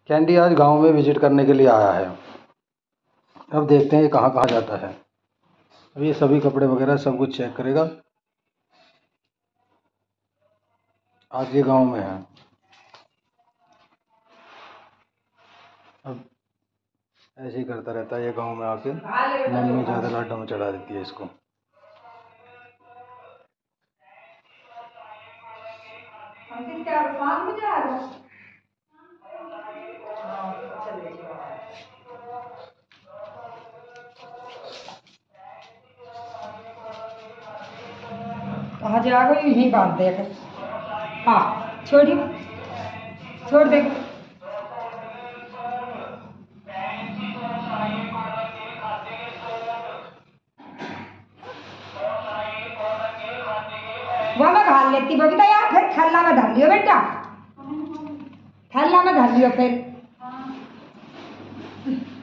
Candy आज गांव में विजिट करने के लिए आया है। अब देखते हैं ये कहाँ कहाँ जाता है। अब ये सभी कपड़े वगैरह सब कुछ चेक करेगा। आज ये गांव में है। अब ऐसे ही करता रहता है ये गांव में आके। मम्मी ज़्यादा लाडों में चढ़ा देती है इसको। कहाँ जाएगा यहीं बात देख। हाँ छोड़िए, छोड़ दे। वह मैं घाल लेती बबीता यार, फिर थैला में धर लियो बेटा, थैला में धर लियो फिर।